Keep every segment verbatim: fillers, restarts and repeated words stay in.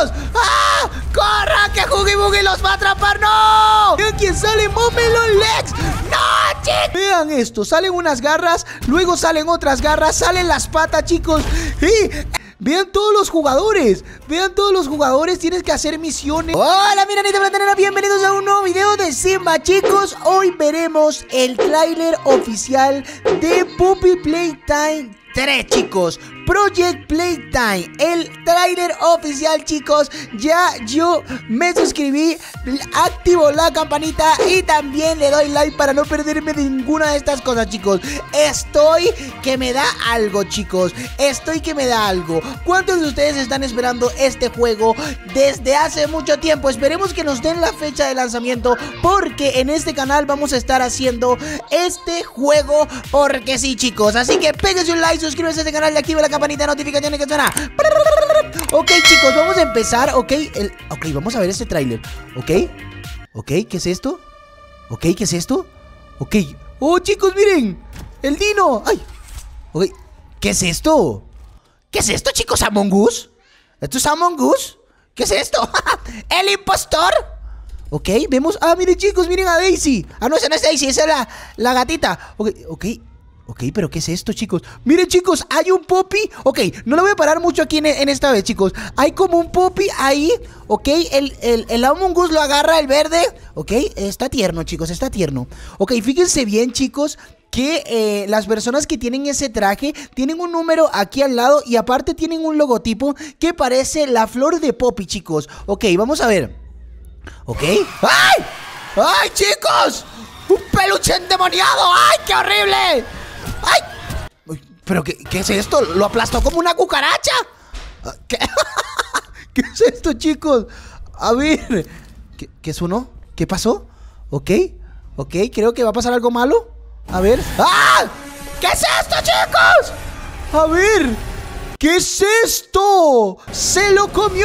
chicos! ¡Ah! ¡Corra! ¡Que Huggy Buggy los va a atrapar! ¡No! Vean quién sale, Momelon Lex. ¡No, chicos! Vean esto, salen unas garras, luego salen otras garras, salen las patas, chicos. ¡Y! Vean todos los jugadores, vean todos los jugadores, tienes que hacer misiones. Hola, miranita platanera, bienvenidos a un nuevo video de Simba, chicos. Hoy veremos el tráiler oficial de Puppy Playtime tres, chicos. Project Playtime, el tráiler oficial, chicos. Ya yo me suscribí, activo la campanita y también le doy like para no perderme de ninguna de estas cosas, chicos. Estoy que me da algo, chicos. Estoy que me da algo. ¿Cuántos de ustedes están esperando este juego desde hace mucho tiempo? Esperemos que nos den la fecha de lanzamiento, porque en este canal vamos a estar haciendo este juego porque sí, chicos. Así que péguense un like, suscríbanse a este canal y active la campanita de notificaciones que suena. Ok, chicos, vamos a empezar. Ok, el, ok, vamos a ver este tráiler. Ok, ok, ¿qué es esto? Ok, ¿qué es esto? Ok, oh, chicos, miren, el dino. Ay, ok, ¿qué es esto? ¿Qué es esto, chicos? ¿Among Us? ¿Esto es Among Us? ¿Qué es esto? ¿El impostor? Ok, vemos, ah, miren, chicos, miren a Daisy. Ah, no, esa no es Daisy, esa es la, la gatita. Ok, ok. Ok, pero ¿qué es esto, chicos? Miren, chicos, hay un Poppy. Ok, no lo voy a parar mucho aquí en, en esta vez, chicos. Hay como un Poppy ahí. Ok, el, el, el Among Us lo agarra el verde. Ok, está tierno, chicos, está tierno. Ok, fíjense bien, chicos, que eh, las personas que tienen ese traje tienen un número aquí al lado y aparte tienen un logotipo que parece la flor de Poppy, chicos. Ok, vamos a ver. Ok. ¡Ay! ¡Ay, chicos! ¡Un peluche endemoniado! ¡Ay, qué horrible! ¡Ay! ¿Pero qué, qué es esto? ¿Lo aplastó como una cucaracha? ¿Qué, ¿Qué es esto, chicos? A ver, ¿Qué, ¿Qué sonó? ¿Qué pasó? Ok, ok, creo que va a pasar algo malo. A ver. ¡Ah! ¿Qué es esto, chicos? A ver, ¿qué es esto? ¡Se lo comió!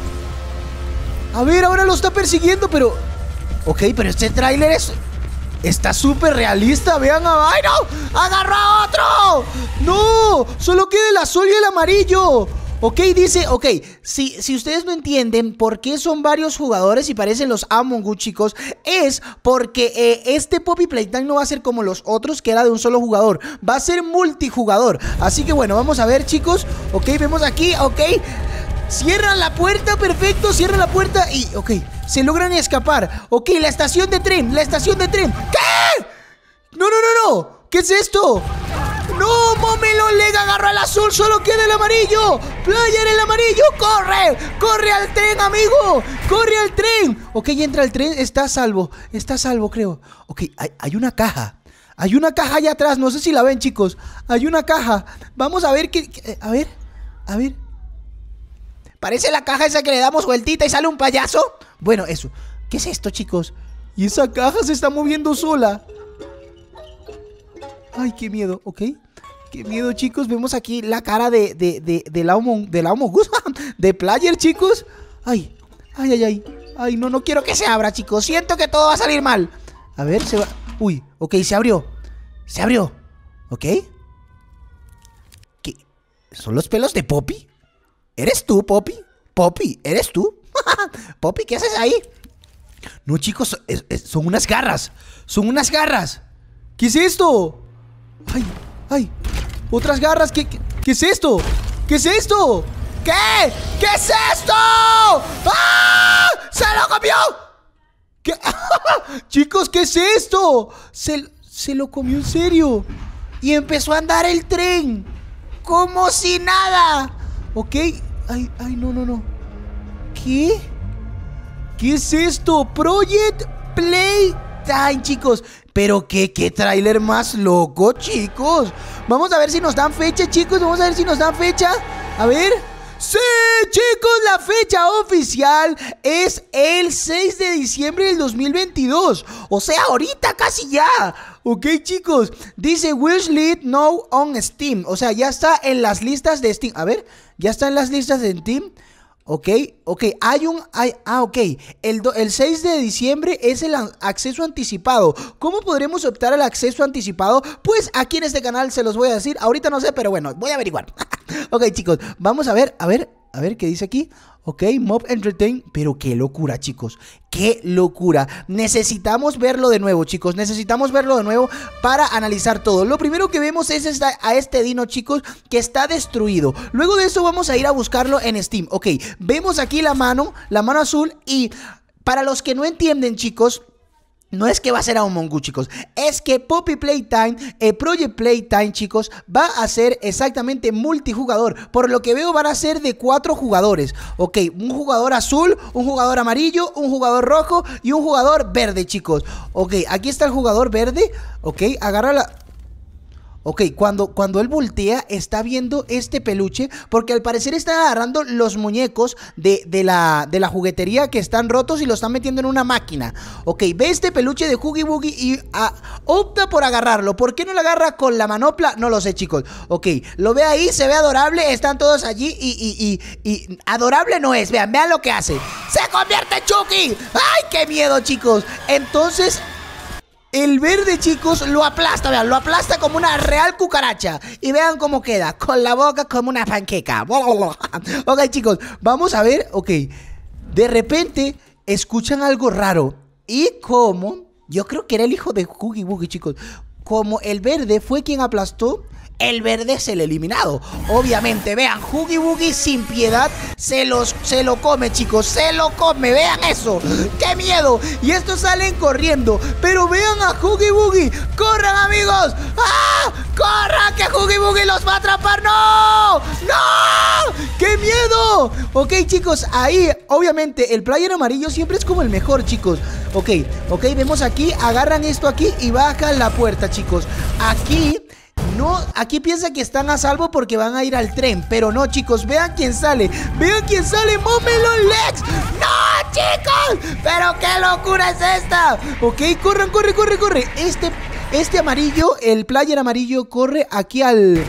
A ver, ahora lo está persiguiendo, pero... Ok, pero este tráiler es... Está súper realista, vean. ¡Ay, no! ¡Agarró a otro! ¡No! Solo queda el azul y el amarillo. Ok, dice, ok, si, si ustedes no entienden por qué son varios jugadores y parecen los Among Us, chicos, es porque eh, este Puppy Playtime no va a ser como los otros, que era de un solo jugador. Va a ser multijugador. Así que bueno, vamos a ver, chicos. Ok, vemos aquí, ok. Cierran la puerta, perfecto, cierran la puerta y, ok, se logran escapar. Ok, la estación de tren, la estación de tren. ¿Qué? No, no, no, no. ¿Qué es esto? No, Momelon Lex agarró al azul, solo queda el amarillo. Player, el amarillo, corre. Corre al tren, amigo. Corre al tren. Ok, entra el tren, está a salvo. Está a salvo, creo. Ok, hay, hay una caja. Hay una caja allá atrás, no sé si la ven, chicos. Hay una caja. Vamos a ver qué, qué a ver, a ver. Parece la caja esa que le damos vueltita y sale un payaso. Bueno, eso. ¿Qué es esto, chicos? Y esa caja se está moviendo sola. Ay, qué miedo, ok. Qué miedo, chicos. Vemos aquí la cara de, de, de, de la Among Us. De Player, chicos. Ay, ay, ay, ay. Ay, no, no quiero que se abra, chicos. Siento que todo va a salir mal. A ver, se va. Uy, ok, se abrió. Se abrió. Ok. ¿Qué? ¿Son los pelos de Poppy? ¿Eres tú, Poppy? Poppy, ¿eres tú? Poppy, ¿qué haces ahí? No, chicos, es, es, son unas garras. Son unas garras. ¿Qué es esto? Ay, ay, otras garras. ¿Qué, qué, qué es esto? ¿Qué es esto? ¿Qué? ¿Qué es esto? ¡Ah! ¡Se lo comió! ¿Qué? Chicos, ¿qué es esto? Se, se lo comió en serio. Y empezó a andar el tren como si nada. Ok, ay, ay, no, no, no. ¿Qué? ¿Qué es esto? Project Playtime, chicos. Pero qué, qué tráiler más loco, chicos. Vamos a ver si nos dan fecha, chicos. Vamos a ver si nos dan fecha. A ver. ¡Sí, chicos! La fecha oficial es el seis de diciembre del dos mil veintidós. O sea, ahorita casi ya. Ok, chicos. Dice Wishlist now on Steam. O sea, ya está en las listas de Steam. A ver, ya está en las listas de Steam. Ok, ok, hay un... Hay, ah, ok, el, do, el seis de diciembre es el acceso anticipado. ¿Cómo podremos optar al acceso anticipado? Pues aquí en este canal se los voy a decir. Ahorita no sé, pero bueno, voy a averiguar. Ok, chicos, vamos a ver, a ver. A ver, ¿qué dice aquí? Ok, Mob Entertain, pero qué locura, chicos, qué locura. Necesitamos verlo de nuevo, chicos, necesitamos verlo de nuevo para analizar todo. Lo primero que vemos es esta, a este dino, chicos, que está destruido. Luego de eso vamos a ir a buscarlo en Steam. Ok, vemos aquí la mano, la mano azul. Y para los que no entienden, chicos, no es que va a ser a Among Us, chicos, es que Poppy Playtime, eh, Project Playtime, chicos, va a ser exactamente multijugador. Por lo que veo van a ser de cuatro jugadores. Ok, un jugador azul, un jugador amarillo, un jugador rojo y un jugador verde, chicos. Ok, aquí está el jugador verde. Ok, agarra la... Ok, cuando, cuando él voltea está viendo este peluche, porque al parecer está agarrando los muñecos de, de, la, de la juguetería que están rotos y lo están metiendo en una máquina. Ok, ve este peluche de Huggy Wuggy y a, opta por agarrarlo. ¿Por qué no lo agarra con la manopla? No lo sé, chicos. Ok, lo ve ahí, se ve adorable, están todos allí y, y, y, y adorable no es, vean, vean lo que hace. ¡Se convierte en Chucky! ¡Ay, qué miedo, chicos! Entonces... el verde, chicos, lo aplasta, vean, lo aplasta como una real cucaracha. Y vean cómo queda, con la boca como una panqueca. Ok, chicos, vamos a ver, ok. De repente, escuchan algo raro. Y como, yo creo que era el hijo de Huggy Wuggy, chicos. Como el verde fue quien aplastó, el verde es el eliminado. Obviamente, vean, Huggy Wuggy sin piedad se, los, se lo come, chicos. Se lo come, vean eso. ¡Qué miedo! Y estos salen corriendo. Pero vean a Huggy Wuggy. ¡Corran, amigos! ¡Ah! ¡Corran! ¡Que Huggy Wuggy los va a atrapar! ¡No! ¡No! ¡Qué miedo! Ok, chicos, ahí, obviamente, el player amarillo siempre es como el mejor, chicos. Ok, ok, vemos aquí, agarran esto aquí y bajan la puerta, chicos. Aquí... no, aquí piensan que están a salvo porque van a ir al tren. Pero no, chicos, vean quién sale. Vean quién sale, Momelon Lex. ¡No, chicos! ¡Pero qué locura es esta! Ok, corran, corre, corre, corre. Este, este amarillo, el player amarillo, corre aquí al...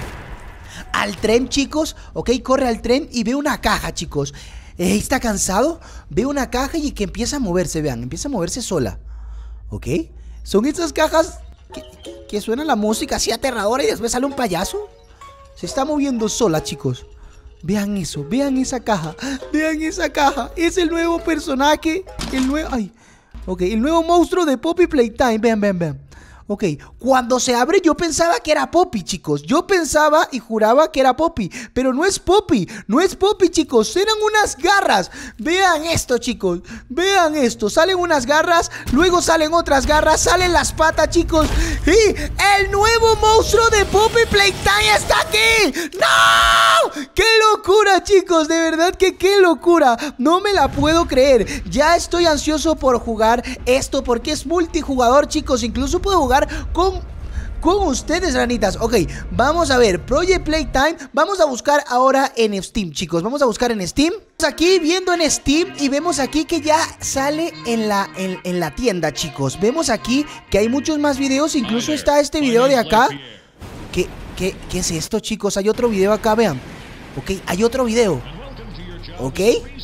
al tren, chicos. Ok, corre al tren y ve una caja, chicos. eh, Está cansado. Ve una caja y que empieza a moverse, vean. Empieza a moverse sola. Ok, son estas cajas... Que, que suena la música así aterradora y después sale un payaso. Se está moviendo sola, chicos. Vean eso, vean esa caja. Vean esa caja, es el nuevo personaje. El nuevo, ay, ok, el nuevo monstruo de Poppy Playtime. Vean, vean, vean. Ok, cuando se abre yo pensaba que era Poppy, chicos. Yo pensaba y juraba que era Poppy, pero no es Poppy, no es Poppy, chicos. Eran unas garras. Vean esto, chicos, vean esto. Salen unas garras, luego salen otras garras, salen las patas, chicos. Y el nuevo monstruo de Poppy Playtime está aquí. ¡No! ¡Qué locura, chicos! De verdad que qué locura. No me la puedo creer. Ya estoy ansioso por jugar esto porque es multijugador, chicos. Incluso puedo jugar con, con ustedes, ranitas. Ok, vamos a ver, Project Playtime. Vamos a buscar ahora en Steam, chicos. Vamos a buscar en Steam. Estamos aquí viendo en Steam y vemos aquí que ya sale en la, en, en la tienda, chicos. Vemos aquí que hay muchos más videos. Incluso está este video de acá. ¿Qué, qué, qué es esto, chicos? Hay otro video acá, vean. Ok, hay otro video. Ok.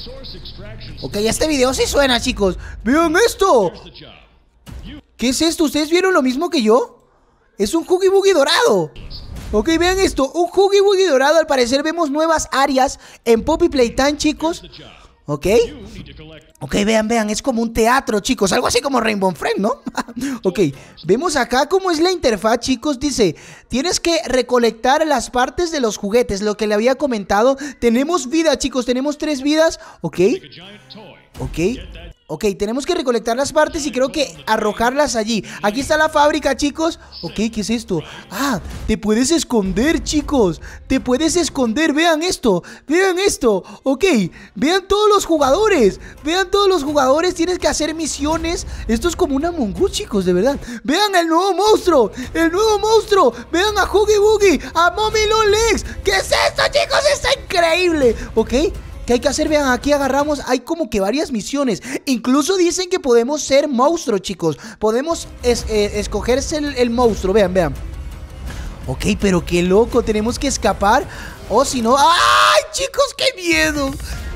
Ok, este video sí suena, chicos. Vean esto. ¿Qué es esto? ¿Ustedes vieron lo mismo que yo? Es un Huggy Wuggy dorado. Ok, vean esto, un Huggy Wuggy dorado. Al parecer vemos nuevas áreas en Poppy Playtime, chicos. Ok. Ok, vean, vean, es como un teatro, chicos. Algo así como Rainbow Friends, ¿no? Ok, vemos acá cómo es la interfaz, chicos. Dice, tienes que recolectar las partes de los juguetes, lo que le había comentado. Tenemos vida, chicos, tenemos tres vidas. Ok. Ok. Ok, tenemos que recolectar las partes y creo que arrojarlas allí. Aquí está la fábrica, chicos. Ok, ¿qué es esto? Ah, te puedes esconder, chicos. Te puedes esconder, vean esto. Vean esto, ok. Vean todos los jugadores. Vean todos los jugadores, tienes que hacer misiones. Esto es como una Among Us, chicos, de verdad. Vean el nuevo monstruo, el nuevo monstruo. Vean a Huggy Wuggy, a Momelon Lex. ¿Qué es esto, chicos? Está increíble. Ok. ¿Qué hay que hacer? Vean, aquí agarramos, hay como que varias misiones. Incluso dicen que podemos ser monstruos, chicos. Podemos es, eh, escogerse el, el monstruo, vean, vean. Ok, pero qué loco, tenemos que escapar. O si no, ¡ay, chicos, qué miedo!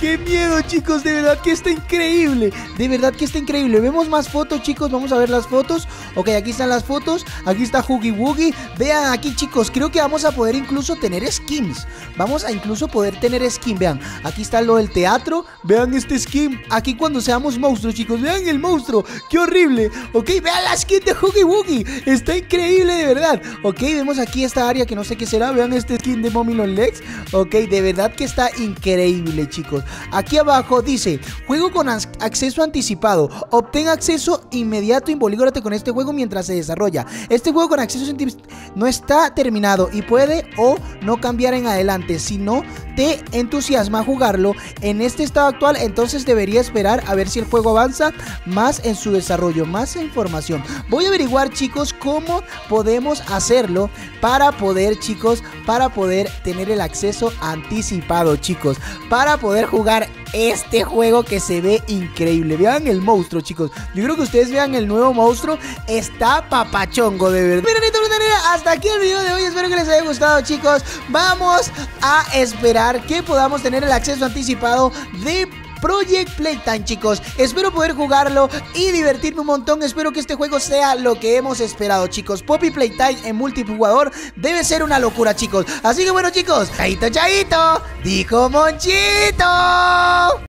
¡Qué miedo, chicos! De verdad que está increíble. De verdad que está increíble. Vemos más fotos, chicos. Vamos a ver las fotos. Ok, aquí están las fotos. Aquí está Huggy Wuggy. Vean aquí, chicos. Creo que vamos a poder incluso tener skins. Vamos a incluso poder tener skin. Vean, aquí está lo del teatro. Vean este skin. Aquí cuando seamos monstruos, chicos. Vean el monstruo. ¡Qué horrible! Ok, vean la skin de Huggy Wuggy. Está increíble, de verdad. Ok, vemos aquí esta área que no sé qué será. Vean este skin de Mommy Long Legs. Ok, de verdad que está increíble, chicos. Aquí abajo dice: juego con acceso anticipado. Obtén acceso inmediato. Involúcrate con este juego mientras se desarrolla. Este juego con acceso anticipado no está terminado y puede o no cambiar en adelante. Si no te entusiasma jugarlo en este estado actual, entonces debería esperar a ver si el juego avanza más en su desarrollo. Más información. Voy a averiguar, chicos, cómo podemos hacerlo para poder, chicos, para poder tener el acceso anticipado, chicos, para poder jugar este juego que se ve increíble. Vean el monstruo, chicos. Yo creo que ustedes vean el nuevo monstruo. Está papachongo, de verdad. Miren, hasta aquí el video de hoy. Espero que les haya gustado, chicos. Vamos a esperar que podamos tener el acceso anticipado de Project Playtime, chicos. Espero poder jugarlo y divertirme un montón. Espero que este juego sea lo que hemos esperado, chicos. Poppy Playtime en multijugador debe ser una locura, chicos. Así que bueno, chicos, chaito, chaito, dijo Monchito.